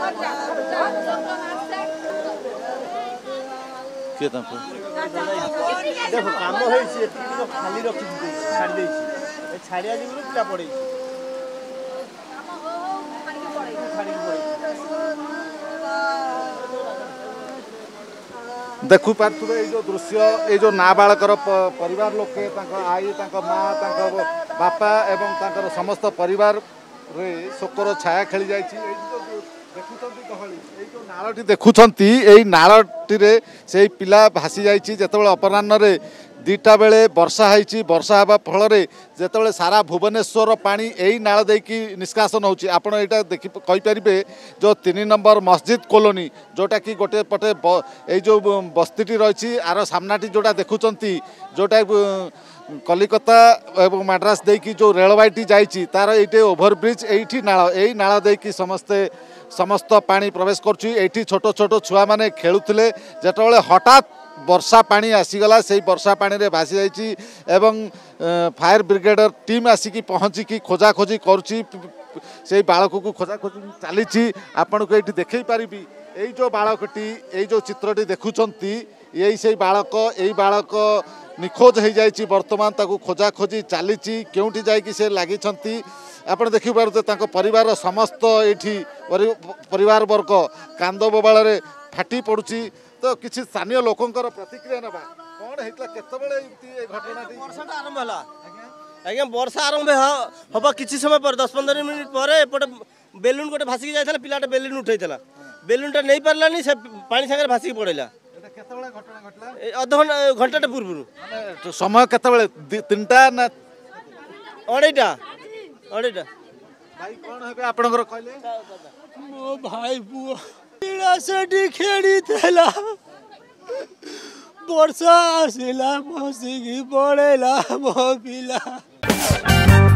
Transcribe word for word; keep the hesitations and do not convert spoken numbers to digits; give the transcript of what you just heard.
देखो काम खाली रखी छाड़ी छाड़िया जीवन पिला पड़े देखु पार्थिबे ये जो दृश्य ये जो नाबालकर परिवार लोके आई माँ बापा एवं तांकर समस्त परिवार रे शोकर छाया खेली जाइए देखुं नालटी देखुंत यही नालटी से पिला भासी जाइए जिते अपराह्न दीटा बेले वर्षा होती वर्षा हवा फल जिते सारा भुवनेश्वर पानी यही नाल देकी निष्कासन होची आपण एटा देखि कहि परिबे जो तीन नंबर मस्जिद कॉलोनी जोटा कि गोटे पटे ये जो बस्तीटी रही आर सामनाटी जोटा देखुंती जोटा कलिकता एवं मद्रास देकी जो रेलवाईटी जाइए तार ये ओभरब्रिज यही नाल यही नाल देकी समस्ते समस्त पानी प्रवेश करुँची छोट छोट छुआ मैंने खेलुले जिते हठात वर्षा पानी आसीगला से वर्षा पानी रे भासी जाइए एवं फायर ब्रिगेड टीम आसिकी पहुँचिकी खोजा खोजी करुँची से बालक को खोजा खोजी चली आपन को ये देखे पारि यही जो बालकटी यही जो चित्रटी देखुंत यही से बालक यही बालक निखोज हो जाइए बर्तमान ताकू खोजा खोजी चली क्योंठी जाइए से लगी आप देखिपारे परिवार समस्त ये परिवार वर्ग कांद बोबाल फाटी पड़ुची तो किसी स्थानीय लोकंकर प्रतिक्रिया ना कौन होता केतबेले घटना वर्षा आरंभ है आज्ञा वर्षा आरंभ हम किसी समय पर दस पंद्रह मिनट पर एपटे बेलुन गोटे भासिकी जाता पिलाटे बेलुन उठेला बेलुनटा नहीं पारानी से पानी सागर भासिकी पड़ेगा अध घंटा पूर्व समय केतबेले तीनटा ना अढ़ईटा अढ़ईटा भाई कौन है आपनकर कहले मो भाई पुआ पिला सेठी खेड़ी थेला वर्षा आसिला मसिकी पड़ेला मो पिला।